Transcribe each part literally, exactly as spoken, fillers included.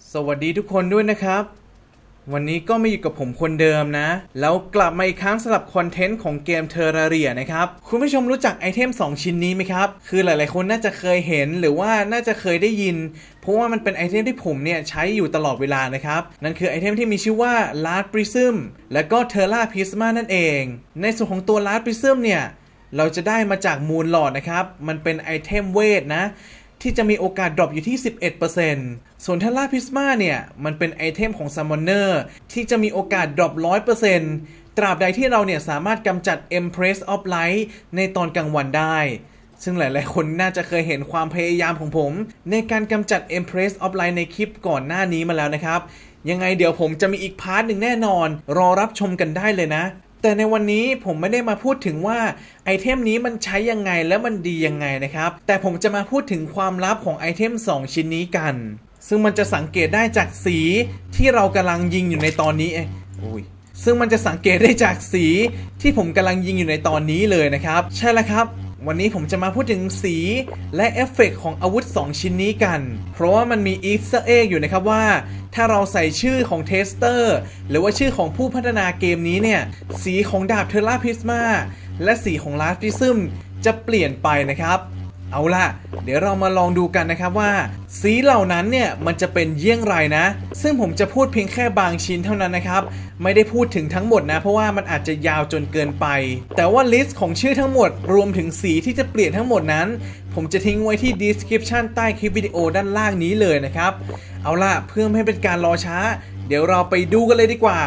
สวัสดีทุกคนด้วยนะครับวันนี้ก็มาอยู่กับผมคนเดิมนะแล้วกลับมาอีกครั้งสำหรับคอนเทนต์ของเกม Terraria นะครับคุณผู้ชมรู้จักไอเทมสองชิ้นนี้ไหมครับคือหลายๆคนน่าจะเคยเห็นหรือว่าน่าจะเคยได้ยินเพราะว่ามันเป็นไอเทมที่ผมเนี่ยใช้อยู่ตลอดเวลานะครับนั่นคือไอเทมที่มีชื่อว่า Large Prism และก็ Terra Prisma นั่นเองในส่วนของตัว Large Prism เนี่ยเราจะได้มาจาก Moon Lord นะครับมันเป็นไอเทมเวทนะที่จะมีโอกาสดรอปอยู่ที่ สิบเอ็ดเปอร์เซ็นต์ ส่วน Terra Prisma เนี่ยมันเป็นไอเทมของ Summoner ที่จะมีโอกาสดรอป หนึ่งร้อยเปอร์เซ็นต์ ตราบใดที่เราเนี่ยสามารถกำจัด Empress of Light ในตอนกลางวันได้ซึ่งหลายๆคนน่าจะเคยเห็นความพยายามของผมในการกำจัด Empress of Light ในคลิปก่อนหน้านี้มาแล้วนะครับยังไงเดี๋ยวผมจะมีอีกพาร์ทหนึ่งแน่นอนรอรับชมกันได้เลยนะแต่ในวันนี้ผมไม่ได้มาพูดถึงว่าไอเทมนี้มันใช้ยังไงและมันดียังไงนะครับแต่ผมจะมาพูดถึงความลับของไอเทมสองชิ้นนี้กันซึ่งมันจะสังเกตได้จากสีที่เรากำลังยิงอยู่ในตอนนี้เอ้ยซึ่งมันจะสังเกตได้จากสีที่ผมกำลังยิงอยู่ในตอนนี้เลยนะครับใช่แล้วครับวันนี้ผมจะมาพูดถึงสีและเอฟเฟกต์ของอาวุธสองชิ้นนี้กันเพราะว่ามันมีอีสเตอร์เอ็กอยู่นะครับว่าถ้าเราใส่ชื่อของเทสเตอร์หรือว่าชื่อของผู้พัฒนาเกมนี้เนี่ยสีของดาบเทอร่าพิสมาและสีของลาสพิซึมจะเปลี่ยนไปนะครับเอาล่ะเดี๋ยวเรามาลองดูกันนะครับว่าสีเหล่านั้นเนี่ยมันจะเป็นเยี่ยงไรนะซึ่งผมจะพูดเพียงแค่บางชิ้นเท่านั้นนะครับไม่ได้พูดถึงทั้งหมดนะเพราะว่ามันอาจจะยาวจนเกินไปแต่ว่าลิสต์ของชื่อทั้งหมดรวมถึงสีที่จะเปลี่ยนทั้งหมดนั้นผมจะทิ้งไว้ที่ description ใต้คลิปวิดีโอด้านล่างนี้เลยนะครับเอาล่ะเพื่อไม่ให้เป็นการรอช้าเดี๋ยวเราไปดูกันเลยดีกว่า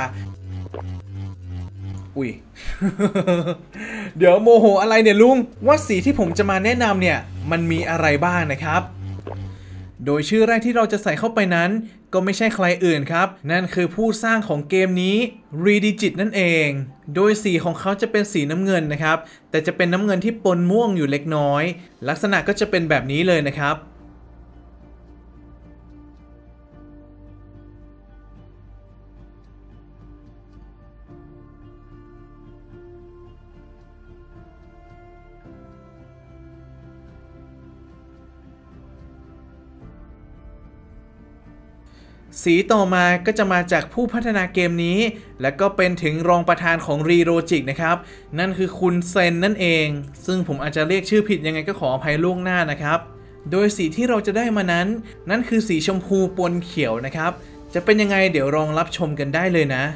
อุ้ย เดี๋ยวโมโหอะไรเนี่ยลุงว่าสีที่ผมจะมาแนะนำเนี่ยมันมีอะไรบ้างนะครับโดยชื่อแรกที่เราจะใส่เข้าไปนั้นก็ไม่ใช่ใครอื่นครับนั่นคือผู้สร้างของเกมนี้ Redigit นั่นเองโดยสีของเขาจะเป็นสีน้ำเงินนะครับแต่จะเป็นน้ำเงินที่ปนม่วงอยู่เล็กน้อยลักษณะก็จะเป็นแบบนี้เลยนะครับสีต่อมาก็จะมาจากผู้พัฒนาเกมนี้และก็เป็นถึงรองประธานของ Relogic นะครับนั่นคือคุณเซนนั่นเองซึ่งผมอาจจะเรียกชื่อผิดยังไงก็ขออภัยล่วงหน้านะครับโดยสีที่เราจะได้มานั้นนั่นคือสีชมพูปนเขียวนะครับจะเป็นยังไงเดี๋ยวลองรับชมกันได้เลยนะ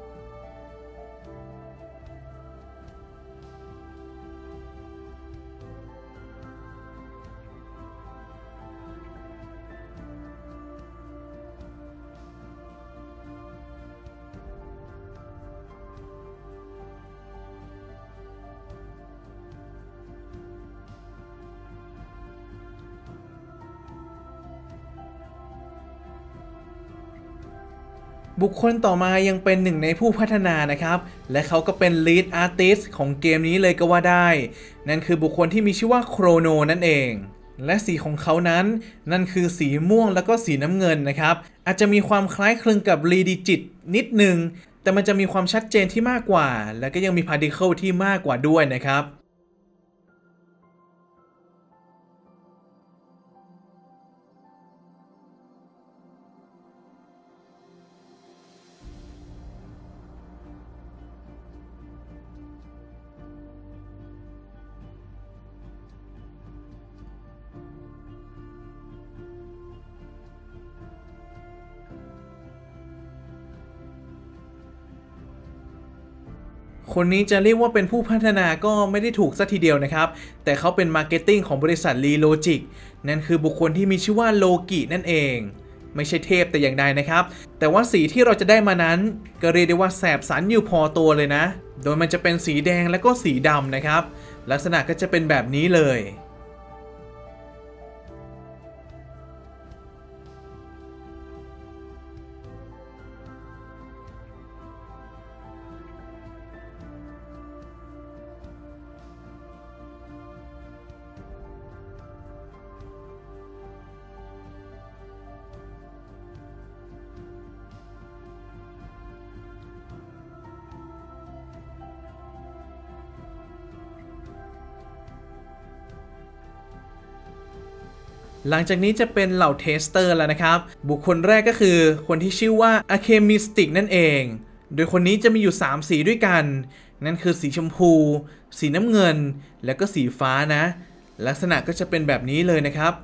บุคคลต่อมายังเป็นหนึ่งในผู้พัฒนานะครับและเขาก็เป็น Lead Artist ของเกมนี้เลยก็ว่าได้นั่นคือบุคคลที่มีชื่อว่าโครโนนั่นเองและสีของเขานั้นนั่นคือสีม่วงแล้วก็สีน้ำเงินนะครับอาจจะมีความคล้ายคลึงกับ Redigit นิดนึงแต่มันจะมีความชัดเจนที่มากกว่าและก็ยังมี Particle ที่มากกว่าด้วยนะครับคนนี้จะเรียกว่าเป็นผู้พัฒนาก็ไม่ได้ถูกซะทีเดียวนะครับแต่เขาเป็นมาร์เก็ตติ้งของบริษัท Relogic นั่นคือบุคคลที่มีชื่อว่าโลกินั่นเองไม่ใช่เทพแต่อย่างใดนะครับแต่ว่าสีที่เราจะได้มานั้นก็เรียกได้ว่าแสบสันอยู่พอตัวเลยนะโดยมันจะเป็นสีแดงและก็สีดำนะครับลักษณะก็จะเป็นแบบนี้เลยหลังจากนี้จะเป็นเหล่าเทสเตอร์แล้วนะครับบุคคลแรกก็คือคนที่ชื่อว่า Alchemistic นั่นเองโดยคนนี้จะมีอยู่สามสีด้วยกันนั่นคือสีชมพูสีน้ำเงินแล้วก็สีฟ้านะลักษณะก็จะเป็นแบบนี้เลยนะครับ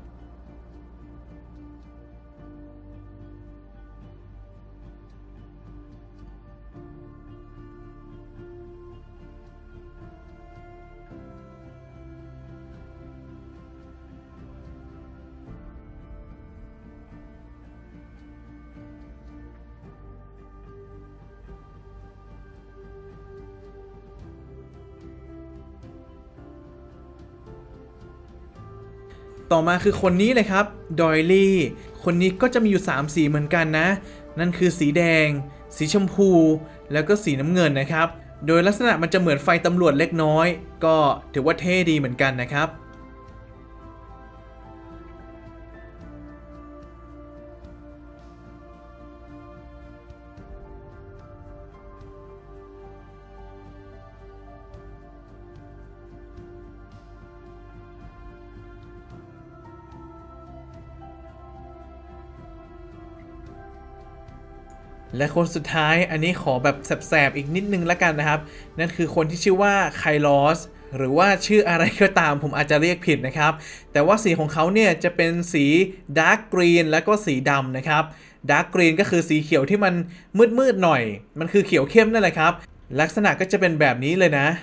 ต่อมาคือคนนี้เลยครับดอยลี่คนนี้ก็จะมีอยู่สามสีเหมือนกันนะนั่นคือสีแดงสีชมพูแล้วก็สีน้ำเงินนะครับโดยลักษณะมันจะเหมือนไฟตำรวจเล็กน้อยก็ถือว่าเท่ดีเหมือนกันนะครับและคนสุดท้ายอันนี้ขอแบบแสบๆอีกนิดนึงแล้วกันนะครับนั่นคือคนที่ชื่อว่าไคลอสหรือว่าชื่ออะไรก็ตามผมอาจจะเรียกผิดนะครับแต่ว่าสีของเขาเนี่ยจะเป็นสีดาร์กกรีนแล้วก็สีดำนะครับดาร์กกรีนก็คือสีเขียวที่มันมืดๆหน่อยมันคือเขียวเข้มนั่นแหละครับลักษณะก็จะเป็นแบบนี้เลยนะ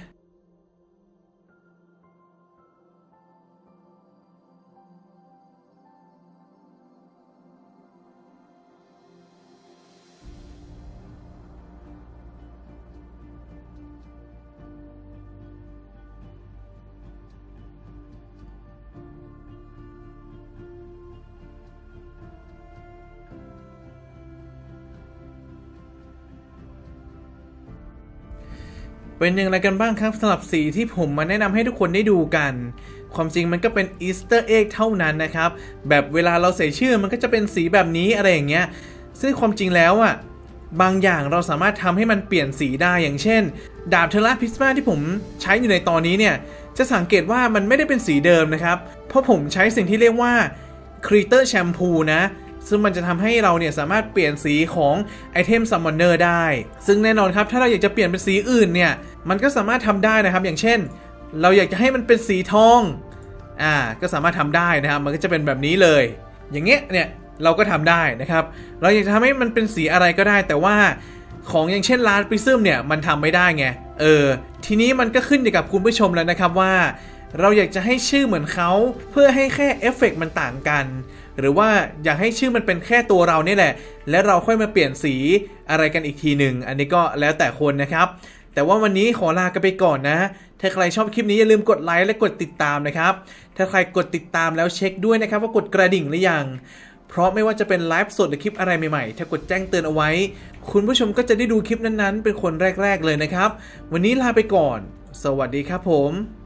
เป็นอย่างไรกันบ้างครับสำหรับสีที่ผมมาแนะนำให้ทุกคนได้ดูกันความจริงมันก็เป็นอีสเตอร์เอ็กเท่านั้นนะครับแบบเวลาเราใส่ชื่อมันก็จะเป็นสีแบบนี้อะไรอย่างเงี้ยซึ่งความจริงแล้วอ่ะบางอย่างเราสามารถทำให้มันเปลี่ยนสีได้อย่างเช่นดาบเทราพิสมาที่ผมใช้อยู่ในตอนนี้เนี่ยจะสังเกตว่ามันไม่ได้เป็นสีเดิมนะครับเพราะผมใช้สิ่งที่เรียกว่าครีเตอร์แชมพูนะซึ่งมันจะทำให้เราเนี่ยสามารถเปลี่ยนสีของไอเทมซัมมอนเนอร์ได้ซึ่งแน่นอนครับถ้าเราอยากจะเปลี่ยนเป็นสีอื่นเนี่ยมันก็สามารถทำได้นะครับอย่างเช่นเราอยากจะให้มันเป็นสีทองอ่าก็สามารถทำได้นะครับมันก็จะเป็นแบบนี้เลยอย่างเงี้ยเนี่ยเราก็ทำได้นะครับเราอยากจะทำให้มันเป็นสีอะไรก็ได้แต่ว่าของอย่างเช่นลาดปริซึมเนี่ยมันทำไม่ได้ไงเออทีนี้มันก็ขึ้นอยู่กับคุณผู้ชมแล้วนะครับว่าเราอยากจะให้ชื่อเหมือนเขาเพื่อให้แค่เอฟเฟกต์มันต่างกันหรือว่าอยากให้ชื่อมันเป็นแค่ตัวเรานี่แหละและเราค่อยมาเปลี่ยนสีอะไรกันอีกทีหนึ่งอันนี้ก็แล้วแต่คนนะครับแต่ว่าวันนี้ขอลากันไปก่อนนะถ้าใครชอบคลิปนี้อย่าลืมกดไลค์และกดติดตามนะครับถ้าใครกดติดตามแล้วเช็คด้วยนะครับว่ากดกระดิ่งหรือยังเพราะไม่ว่าจะเป็นไลฟ์สดหรือคลิปอะไรใหม่ๆถ้ากดแจ้งเตือนเอาไว้คุณผู้ชมก็จะได้ดูคลิปนั้นๆเป็นคนแรกๆเลยนะครับวันนี้ลาไปก่อนสวัสดีครับผม